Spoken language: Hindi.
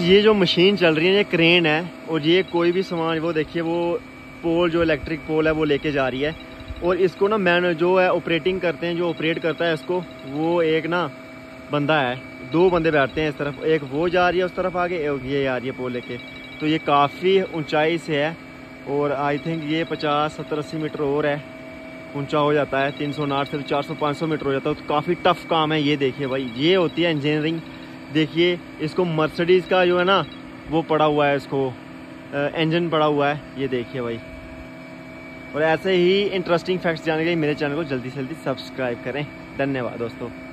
ये जो मशीन चल रही है ये क्रेन है, और ये कोई भी सामान, वो देखिए वो पोल जो इलेक्ट्रिक पोल है वो लेके जा रही है। और इसको ना मैन जो है ऑपरेटिंग करते हैं, जो ऑपरेट करता है इसको, वो एक ना बंदा है, 2 बंदे बैठते हैं इस तरफ, एक वो जा रही है उस तरफ आगे, ये आ रही है पोल लेके। तो ये काफ़ी ऊंचाई से है, और आई थिंक ये 50, 70, 80 मीटर और है ऊंचा हो जाता है, 359 से 400, 500 मीटर हो जाता है। तो काफ़ी टफ काम है ये। देखिए भाई, ये होती है इंजीनियरिंग। देखिए इसको मर्सिडीज़ का जो है ना वो पड़ा हुआ है, इसको इंजन पड़ा हुआ है, ये देखिए भाई। और ऐसे ही इंटरेस्टिंग फैक्ट्स जानने के लिए मेरे चैनल को जल्दी से जल्दी सब्सक्राइब करें। धन्यवाद दोस्तों।